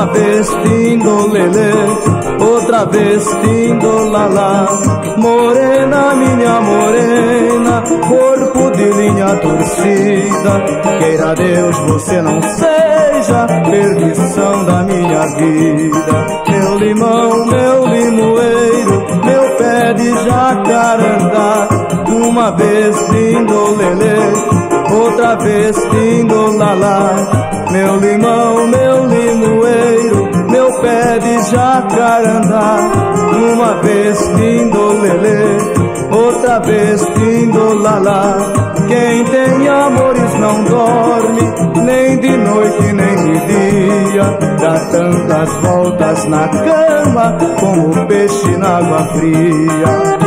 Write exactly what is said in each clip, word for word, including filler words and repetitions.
uma vez tindolelê, outra vez tindolalá. Morena, minha morena, corpo de linha torcida, queira Deus você não seja perdição da minha vida. Meu limão, meu limoeiro, meu pé de jacarandá, uma vez tindolelê, outra vez tindolalá. Meu limão, meu limoeiro, meu pé de jacarandá, uma vez tindolelê, outra vez tindolalá. Quem tem amores não dorme, nem de noite nem de dia, dá tantas voltas na cama como peixe na água fria.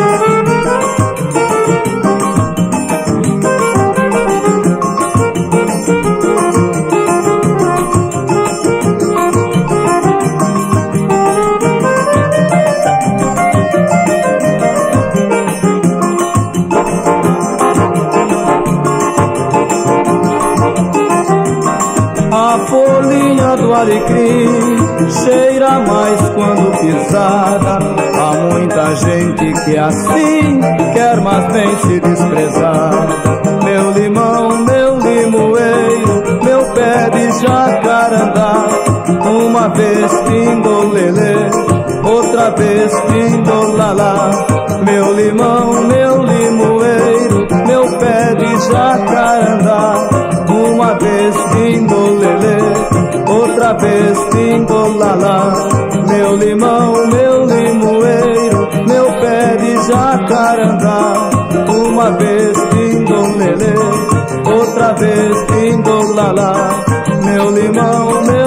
Alecrim cheira mais quando pisada. Há muita gente que é assim, quer mas bem se desprezar. Meu limão, meu limoeiro, meu pé de jacarandá, uma vez tindolelê, outra vez tindolalá. Meu limão, meu limoeiro, meu pé de jacarandá, uma vez tindolelê, outra vez tindolalá. Meu limão, meu limoeiro, meu pé de jacarandá, uma vez tindolelê, outra vez tindolalá. Meu limão, meu